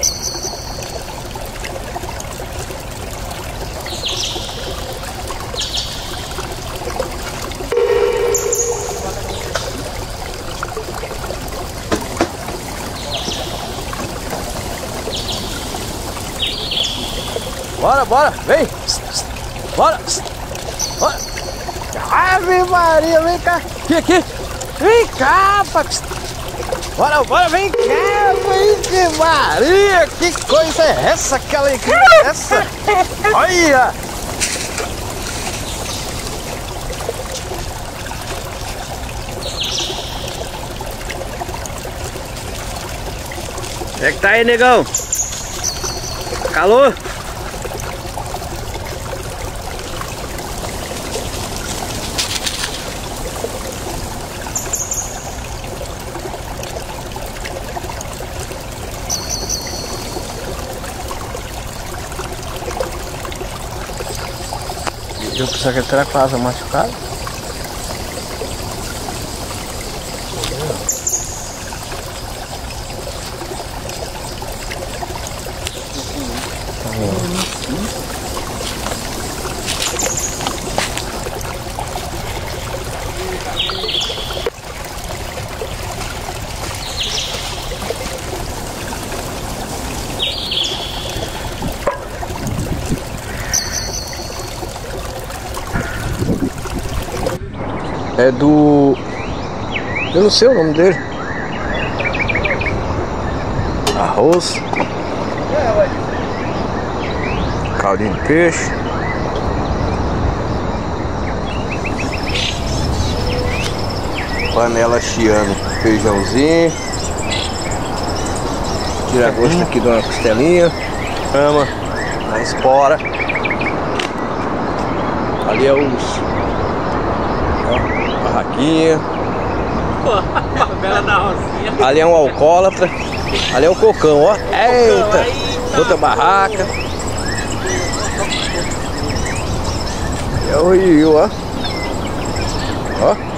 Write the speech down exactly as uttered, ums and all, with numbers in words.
Bora, bora, vem! Bora! Bora! Ave Maria, vem cá! Aqui, aqui! Vem cá, rapaz! Bora, bora, vem cá! Ave Maria! Que coisa é essa? Que alegria é essa? Olha! Como é que tá aí, negão? Calor? Eu pensava que ele era quase machucado. É do... eu não sei o nome dele. Arroz. Caldinho de peixe. Panela chiando. Feijãozinho. Tira gosto aqui de uma costelinha. Ama. Na espora. Ali é os... barraquinha. Ali é um alcoólatra. Ali é o cocão, ó. Eita! Outra barraca. É o rio, ó. Ó.